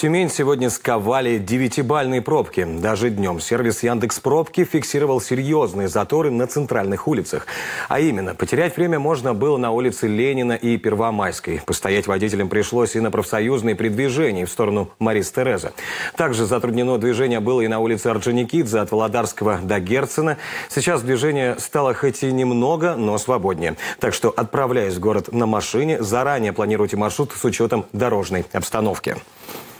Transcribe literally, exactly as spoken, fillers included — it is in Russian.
Тюмень сегодня сковали девятибалльные пробки. Даже днем сервис Яндекс.Пробки фиксировал серьезные заторы на центральных улицах. А именно, потерять время можно было на улице Ленина и Первомайской. Постоять водителям пришлось и на профсоюзной при движении в сторону Марис Тереза. Также затруднено движение было и на улице Орджоникидзе от Володарского до Герцена. Сейчас движение стало хоть и немного, но свободнее. Так что, отправляясь в город на машине, заранее планируйте маршрут с учетом дорожной обстановки.